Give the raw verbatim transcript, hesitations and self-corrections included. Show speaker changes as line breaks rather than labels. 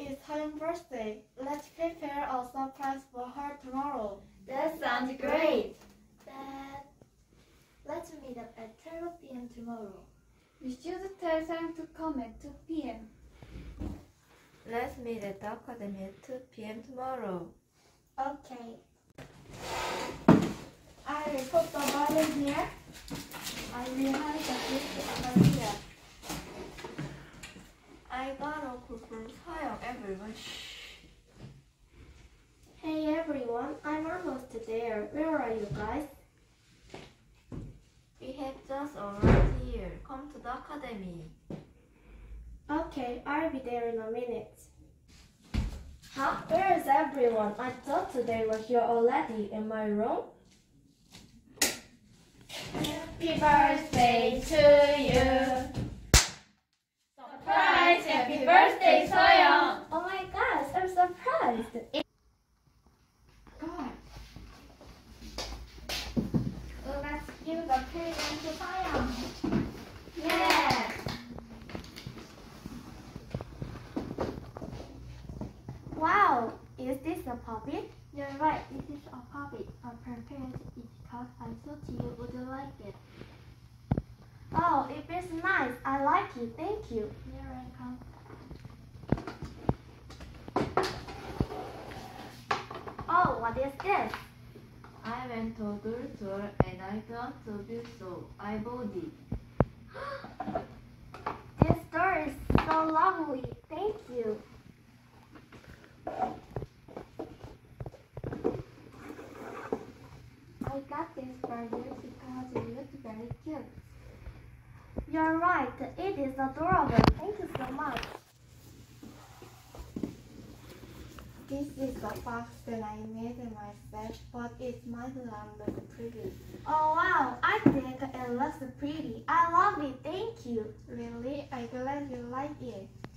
is Hyun's birthday. Let's prepare a surprise for her tomorrow.
That sounds great. Dad, let's meet up at twelve p m tomorrow.
You should tell Sam to come at two p m
Let's meet at the academy at two p m tomorrow.
Okay. I will put the bottle here. I will hide the gift over here.
I got a call from Sayoung, everyone. Shh.
Hey everyone, I'm almost there. Where are you guys?
We have just arrived here. Come to the academy.
Okay, I'll be there in a minute. Huh? Where is everyone? I thought they were here already. Am I wrong?
Happy birthday to you. Surprise! Happy birthday, Sayoung.
Oh my gosh, I'm surprised.
God. Let's give the present to Sayoung.
Yeah. Wow, is this a puppy?
You're right, this is a puppy. I prepared it because I thought you would like it.
Oh, it feels nice. I like it. Thank you.
You're welcome.
Oh, what is this?
I went to the store and I got to be so I bought it.
This store is so lovely. Thank you.
I got this for you because you look very cute.
You're right. It is adorable. Thank you so much.
This is a box that I made myself, but it might not look pretty.
Oh wow, I think it looks pretty. I love it. Thank you.
Really? I'm glad you like it.